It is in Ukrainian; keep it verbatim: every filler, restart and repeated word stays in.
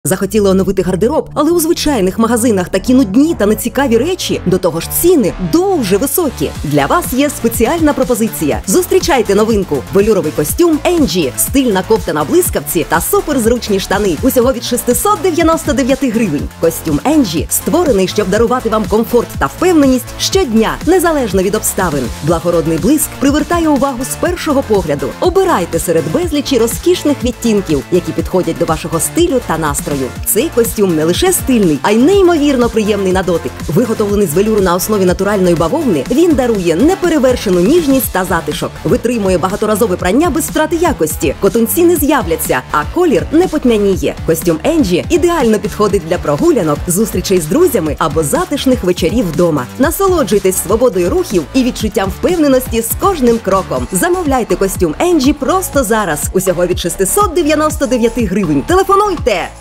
Захотіли оновити гардероб, але у звичайних магазинах такі нудні та нецікаві речі, до того ж ціни дуже високі. Для вас є спеціальна пропозиція. Зустрічайте новинку. Велюровий костюм Енджі, стильна кофта на блискавці та суперзручні штани. Усього від шестисот дев'яноста дев'яти гривень. Костюм Енджі створений, щоб дарувати вам комфорт та впевненість щодня, незалежно від обставин. Благородний блиск привертає увагу з першого погляду. Обирайте серед безлічі розкішних відтінків, які підходять до вашого стилю та настрою. Цей костюм не лише стильний, а й неймовірно приємний на дотик. Виготовлений з велюру на основі натуральної бавовни, він дарує неперевершену ніжність та затишок. Витримує багаторазове прання без втрати якості. Котунці не з'являться, а колір не потьмяніє. Костюм Енджі ідеально підходить для прогулянок, зустрічей з друзями або затишних вечорів вдома. Насолоджуйтесь свободою рухів і відчуттям впевненості з кожним кроком. Замовляйте костюм Енджі просто зараз. Усього від шестисот дев'яноста дев'яти гривень. Телефонуйте!